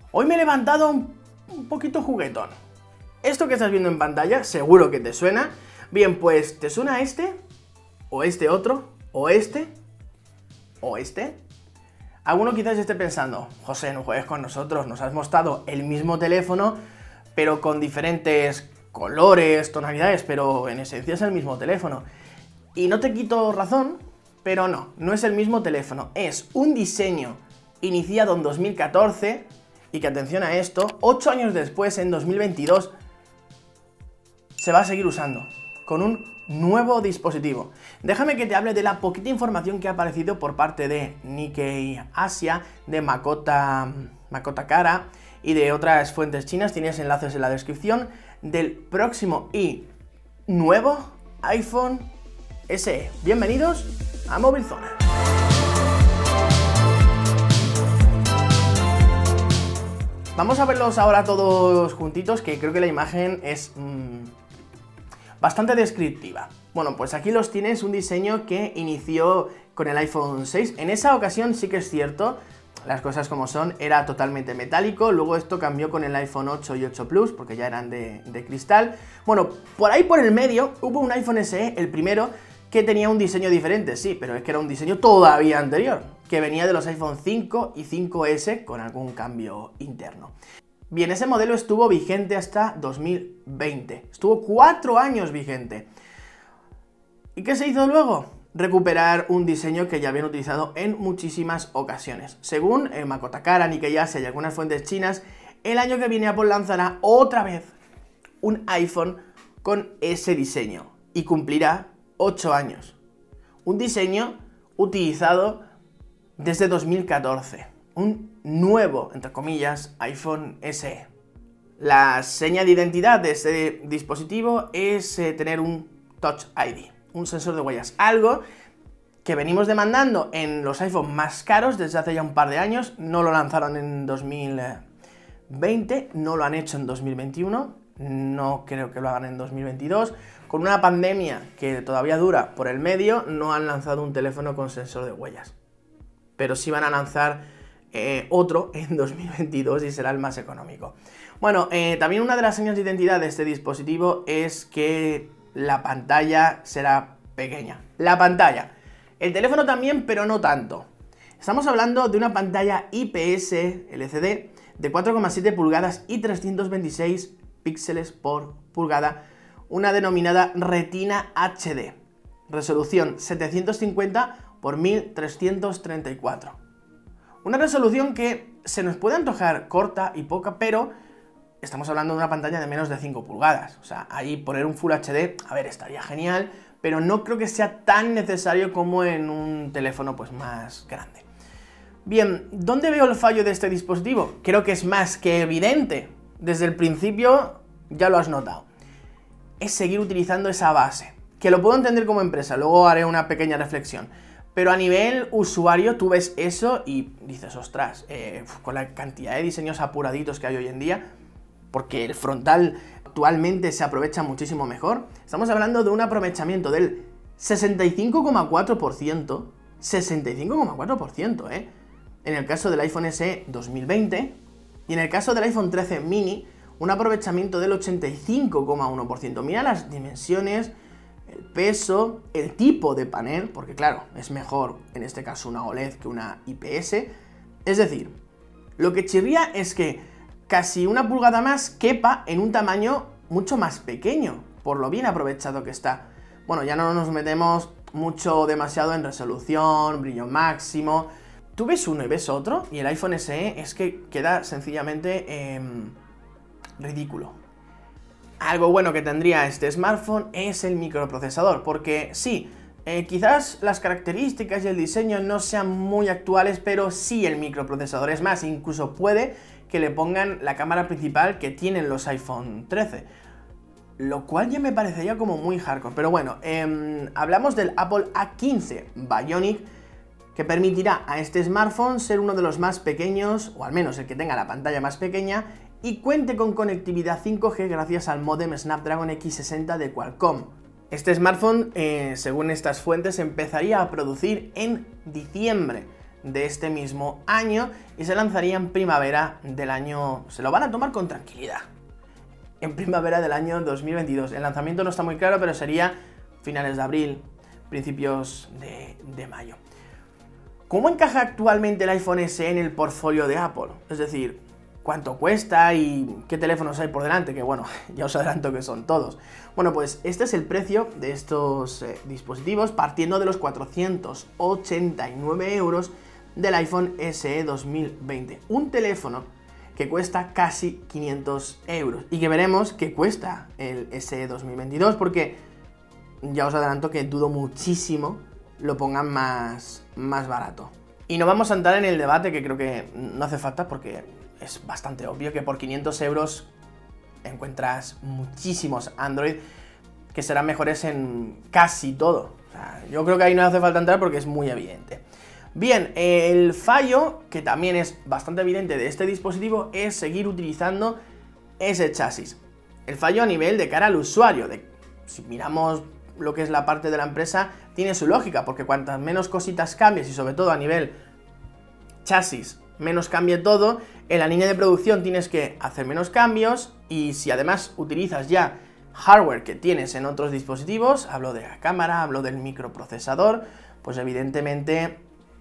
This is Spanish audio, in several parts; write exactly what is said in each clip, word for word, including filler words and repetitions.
Hoy me he levantado un, un poquito juguetón. Esto que estás viendo en pantalla seguro que te suena. Bien, pues ¿te suena este? ¿O este otro? ¿O este? ¿O este? Alguno quizás esté pensando, José, no juegues con nosotros, nos has mostrado el mismo teléfono, pero con diferentes colores, tonalidades, pero en esencia es el mismo teléfono. Y no te quito razón, pero no, no es el mismo teléfono, es un diseño iniciado en dos mil catorce, y que atención a esto, ocho años después, en dos mil veintidós, se va a seguir usando, con un nuevo dispositivo. Déjame que te hable de la poquita información que ha aparecido por parte de Nikkei Asia, de Makota, Makota Kara y de otras fuentes chinas. Tienes enlaces en la descripción del próximo y nuevo iPhone S E. Bienvenidos a Movilzona. Vamos a verlos ahora todos juntitos, que creo que la imagen es mmm, bastante descriptiva. Bueno, pues aquí los tienes, un diseño que inició con el iPhone seis. En esa ocasión sí que es cierto, las cosas como son, era totalmente metálico. Luego esto cambió con el iPhone ocho y ocho Plus, porque ya eran de, de cristal. Bueno, por ahí por el medio hubo un iPhone S E, el primero, que tenía un diseño diferente, sí, pero es que era un diseño todavía anterior, que venía de los iPhone cinco y cinco ese con algún cambio interno. Bien, ese modelo estuvo vigente hasta dos mil veinte, estuvo cuatro años vigente. ¿Y qué se hizo luego? Recuperar un diseño que ya habían utilizado en muchísimas ocasiones. Según eh, Makota Kara, Nikkei Asia y algunas fuentes chinas, el año que viene Apple lanzará otra vez un iPhone con ese diseño y cumplirá ocho años. Un diseño utilizado desde dos mil catorce. Un nuevo, entre comillas, iPhone S E. La seña de identidad de este dispositivo es eh, tener un Touch I D, un sensor de huellas. Algo que venimos demandando en los iPhone más caros desde hace ya un par de años. No lo lanzaron en dos mil veinte, no lo han hecho en dos mil veintiuno, no creo que lo hagan en dos mil veintidós. Con una pandemia que todavía dura por el medio, no han lanzado un teléfono con sensor de huellas. Pero sí van a lanzar eh, otro en dos mil veintidós y será el más económico. Bueno, eh, también una de las señas de identidad de este dispositivo es que la pantalla será pequeña. La pantalla. El teléfono también, pero no tanto. Estamos hablando de una pantalla I P S L C D de cuatro coma siete pulgadas y trescientos veintiséis píxeles por pulgada, una denominada Retina H D, resolución setecientos cincuenta por mil trescientos treinta y cuatro. Una resolución que se nos puede antojar corta y poca, pero estamos hablando de una pantalla de menos de cinco pulgadas. O sea, ahí poner un Full H D, a ver, estaría genial, pero no creo que sea tan necesario como en un teléfono pues más grande. Bien, ¿dónde veo el fallo de este dispositivo? Creo que es más que evidente. Desde el principio ya lo has notado. Es seguir utilizando esa base, que lo puedo entender como empresa, luego haré una pequeña reflexión, pero a nivel usuario tú ves eso y dices, ostras, eh, con la cantidad de diseños apuraditos que hay hoy en día, porque el frontal actualmente se aprovecha muchísimo mejor, estamos hablando de un aprovechamiento del sesenta y cinco coma cuatro por ciento, sesenta y cinco coma cuatro por ciento, ¿eh? En el caso del iPhone S E dos mil veinte, y en el caso del iPhone trece mini, un aprovechamiento del ochenta y cinco coma uno por ciento. Mira las dimensiones, el peso, el tipo de panel, porque claro, es mejor en este caso una O L E D que una I P S. Es decir, lo que chirría es que casi una pulgada más quepa en un tamaño mucho más pequeño, por lo bien aprovechado que está. Bueno, ya no nos metemos mucho demasiado en resolución, brillo máximo. Tú ves uno y ves otro, y el iPhone S E es que queda sencillamente Eh, ridículo. Algo bueno que tendría este smartphone es el microprocesador, porque sí, eh, quizás las características y el diseño no sean muy actuales, pero sí el microprocesador. Es más, incluso puede que le pongan la cámara principal que tienen los iPhone trece, lo cual ya me parecería como muy hardcore. Pero bueno, eh, hablamos del Apple A quince Bionic, que permitirá a este smartphone ser uno de los más pequeños, o al menos el que tenga la pantalla más pequeña, y cuente con conectividad cinco G gracias al módem Snapdragon X sesenta de Qualcomm. Este smartphone, eh, según estas fuentes, empezaría a producir en diciembre de este mismo año y se lanzaría en primavera del año... Se lo van a tomar con tranquilidad. En primavera del año dos mil veintidós. El lanzamiento no está muy claro, pero sería finales de abril, principios de, de mayo. ¿Cómo encaja actualmente el iPhone ese en el portfolio de Apple? Es decir, ¿cuánto cuesta y qué teléfonos hay por delante? Que bueno, ya os adelanto que son todos. Bueno, pues este es el precio de estos eh, dispositivos partiendo de los cuatrocientos ochenta y nueve euros del iPhone ese e dos mil veinte. Un teléfono que cuesta casi quinientos euros y que veremos que cuesta el ese e dos mil veintidós porque ya os adelanto que dudo muchísimo lo pongan más, más barato. Y no vamos a entrar en el debate que creo que no hace falta porque es bastante obvio que por quinientos euros encuentras muchísimos Android que serán mejores en casi todo. O sea, yo creo que ahí no hace falta entrar porque es muy evidente. Bien, el fallo, que también es bastante evidente de este dispositivo, es seguir utilizando ese chasis. El fallo a nivel de cara al usuario, de, si miramos lo que es la parte de la empresa, tiene su lógica, porque cuantas menos cositas cambies y sobre todo a nivel chasis, menos cambie todo, en la línea de producción tienes que hacer menos cambios y si además utilizas ya hardware que tienes en otros dispositivos, hablo de la cámara, hablo del microprocesador, pues evidentemente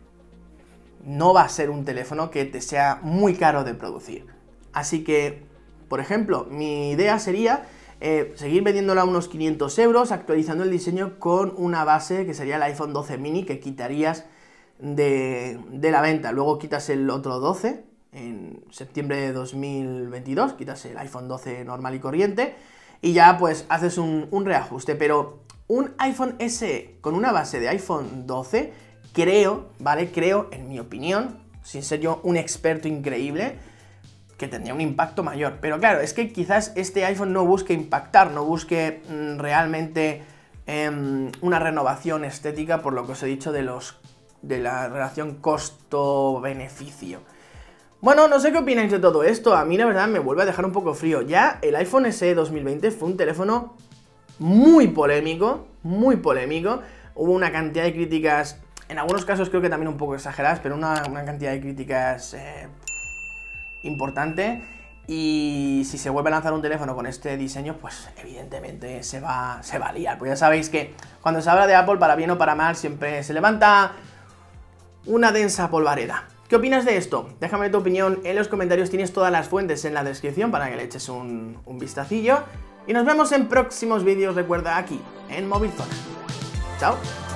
no va a ser un teléfono que te sea muy caro de producir. Así que, por ejemplo, mi idea sería eh, seguir vendiéndolo a unos quinientos euros, actualizando el diseño con una base que sería el iPhone doce mini que quitarías de, de la venta. Luego quitas el otro doce en septiembre de dos mil veintidós, quitas el iPhone doce normal y corriente y ya pues haces un, un reajuste. Pero un iPhone ese e con una base de iPhone doce, creo, ¿vale? Creo, en mi opinión, sin ser yo un experto increíble, que tendría un impacto mayor. Pero claro, es que quizás este iPhone no busque impactar, no busque mmm, realmente eh, una renovación estética, por lo que os he dicho de, los, de la relación costo-beneficio. Bueno, no sé qué opináis de todo esto. A mí la verdad me vuelve a dejar un poco frío. Ya el iPhone ese e dos mil veinte fue un teléfono muy polémico, muy polémico. Hubo una cantidad de críticas, en algunos casos creo que también un poco exageradas, pero una, una cantidad de críticas eh, importante. Y si se vuelve a lanzar un teléfono con este diseño, pues evidentemente se va, se va a liar. Pues ya sabéis que cuando se habla de Apple, para bien o para mal, siempre se levanta una densa polvareda. ¿Qué opinas de esto? Déjame tu opinión en los comentarios, tienes todas las fuentes en la descripción para que le eches un, un vistacillo. Y nos vemos en próximos vídeos, recuerda, aquí, en Movilzona. ¡Chao!